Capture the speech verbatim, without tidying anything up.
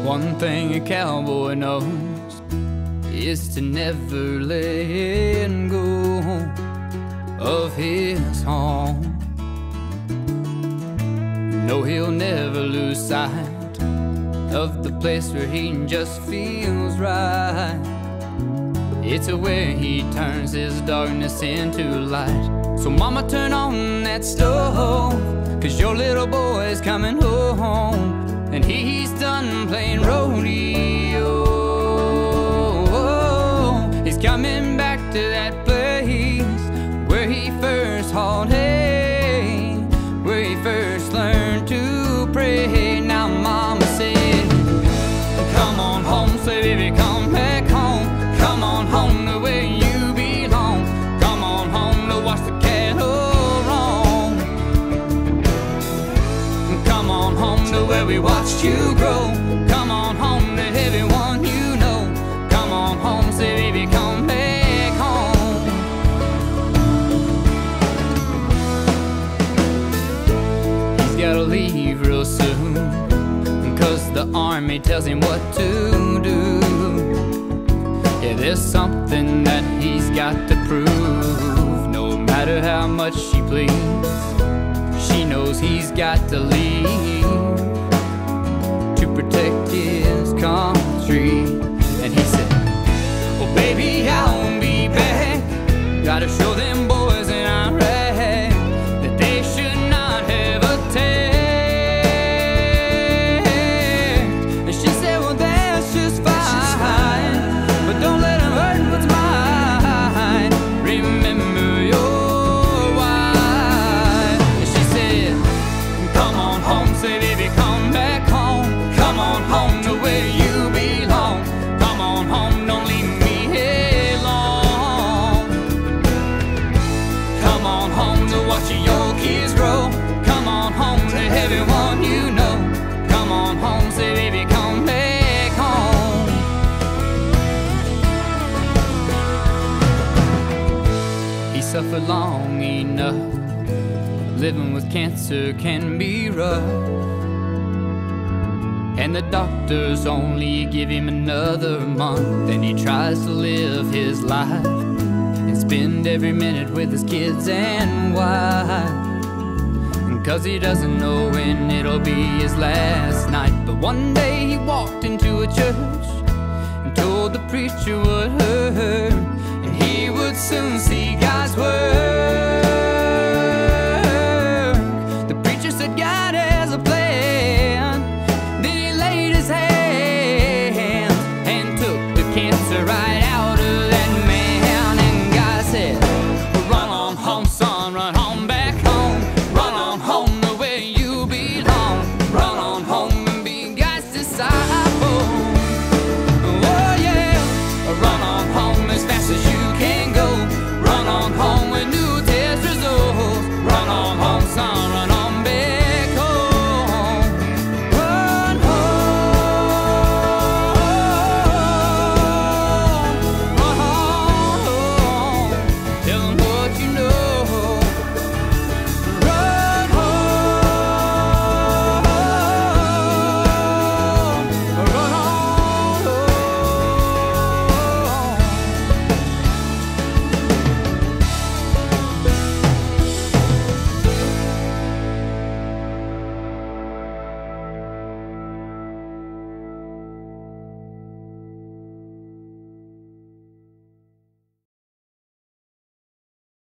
One thing a cowboy knows is to never let go of his home. No, he'll never lose sight of the place where he just feels right. It's where he turns his darkness into light. So mama, turn on that stove, 'cause your little boy's coming home, and he's done playing rodeo. He's coming back to that place where he first hauled hay, where he first learned to pray. Now mama said, come on home, say baby, come back home. Come on home to where you belong. Come on home to watch the cattle roam. Come on home to where we watched you grow. Come on home to everyone you know. Come on home, say baby, come back home. He's gotta leave real soon, 'cause the army tells him what to do. Yeah, there's something that he's got to prove. No matter how much she pleads, she knows he's got to leave to protect his country. And he said, oh baby, I'll be back. Gotta show them boys in Iraq that they should not have attacked. And she said, well, that's just fine, but don't let him hurt what's mine. Remember your wife. And she said, come on home, say baby, come back home. Come on home to where you belong. Come on home, don't leave me alone. Come on home to watch your kids grow. Come on home to everyone you know. Come on home, say baby, come back home. He suffered long enough. Living with cancer can be rough, and the doctors only give him another month. And he tries to live his life and spend every minute with his kids and wife, 'cause he doesn't know when it'll be his last night. But one day he walked into a church and told the preacher what hurt, and he would soon see God's word. The preacher said God has a plan.